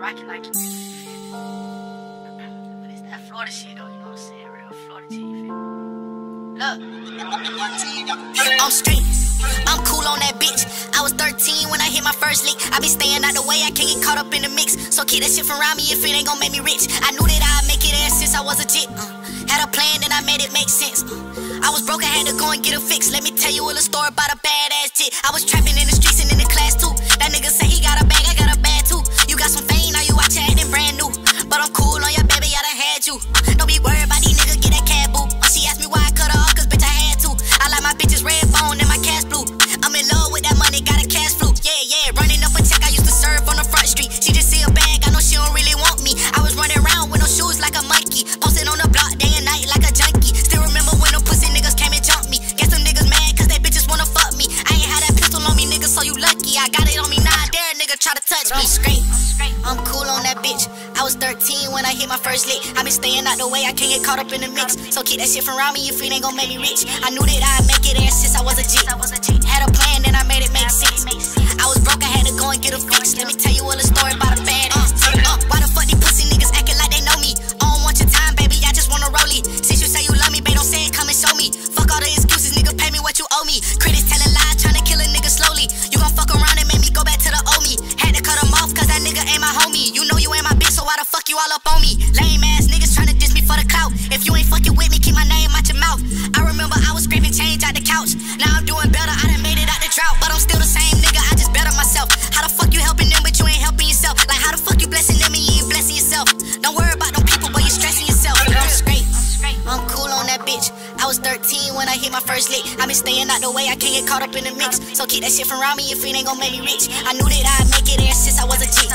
rocking like a bitch, you feel me? But it's that Florida shit though, you know what I'm saying? Real Florida shit, you feel me? Look, I'm straight, I'm cool on that bitch. I was 13 when I hit my first lick. I be staying out the way, I can't get caught up in the mix. So keep that shit from around me if it ain't gon' make me rich. I knew that I'd make it there since I was a jit. Had a plan, then I made it make sense. I was broke, I had to go and get a fix. Let me tell you a little story about a badass jit. I was trapping in the streets and in the class too. That nigga say he got a bag, I got a bag too. You got some fame, now you out here acting brand new. But I'm cool on your baby, I done had you. Don't be worried about these niggas, get that cab boo. She asked me why I cut her off, cause bitch I had to. I like my bitches red bone and my cash blue. I'm in love with that money, got a cash flu. Yeah, running up a check, I used to serve on the front street. She just see a bag, I know she don't really want me. I was running around with no shoes like a monkey. Posted on the block day and night like a junkie. Still remember when them pussy niggas came and jumped me. Guess them niggas mad cause they bitches wanna fuck me. I ain't had that pistol on me, nigga, so you lucky. I got it on me, now I dare a nigga try to touch me. Straight, I'm cool on that bitch. I was 13 when I hit my first lick. I been staying out the way, I can't get caught up in the mix. So keep that shit from around me if it ain't gon' make me rich. I knew that I'd make it there since I was a jit. Had a plan, then I made it make sense. I was broke, I had to go and get a fix. Let me tell you a little story about a badass. Why the fuck these pussy niggas acting like they know me? I don't want your time, baby, I just wanna roll it. Since you say you love me, babe, don't say it, come and show me. Fuck all the excuses, nigga, pay me what you owe me. Critics telling lies, tryna kill a nigga slowly. You gon' fuck around and make me go back to the old me. Had to cut him off, cause that nigga ain't my homie. You know you ain't my bitch, so why the fuck you all up on me? Lame ass niggas tryna diss me for the clout. If you ain't fucking with me, keep my name out your mouth. I remember I was scraping change out the couch. Now I'm doing better, I done made it out the drought. But I'm still the same nigga, I just better myself. How the fuck you helping them, but you ain't helping yourself? Like how the fuck you blessing them and you ain't blessing yourself? Don't worry about them people, but you stressing yourself. I'm straight, I'm cool on that bitch. I was 13 when I hit my first lick. I been staying out the way, I can't get caught up in the mix. So keep that shit from around me if it ain't gon' make me rich. I knew that I'd make it there since I was a jit.